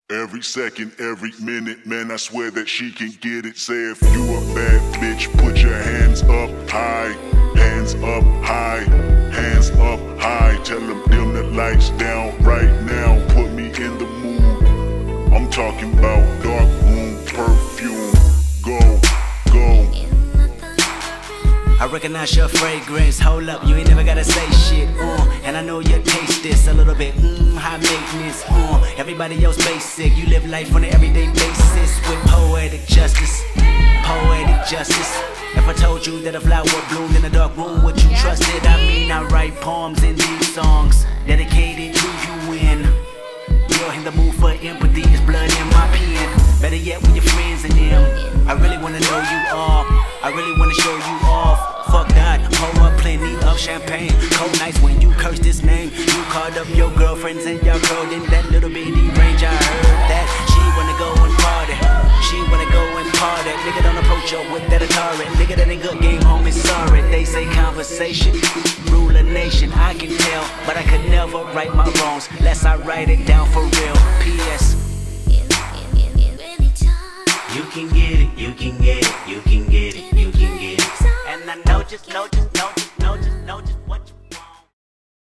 Every second, every minute, man, I swear that she can get it. Say if you a bad bitch, put your hands up high. Hands up high, hands up high. Tell them dim the lights down right now. Put me in the mood. I'm talking about dark room perfume. Go, go. I recognize your fragrance. Hold up, you ain't never gotta say shit. And I know you taste this a little bit. High maintenance. Everybody else basic. You live life on an everyday basis with poetic justice. Poetic justice. If I told you that a flower bloomed in a dark room, would you trust it? I mean, I write poems in these songs dedicated to you when you're in the mood for empathy. It's blood in my pen. Better yet, with your friends and them. I really wanna know you all. I really wanna show you off. Fuck that, pour up plenty of champagne. Cold nights when you curse this name. You called up your girlfriends and y'all curled in that little bitty range. I heard that she wanna go and party. She wanna go and party. Nigga, don't approach her with that Atari. Nigga, that ain't good game, homie, sorry. They say conversation rule a nation. I can tell, but I could never right my wrongs unless I write it down for real. P.S. You can get it, you can get it, you can get it, you can get it. And I know, just know,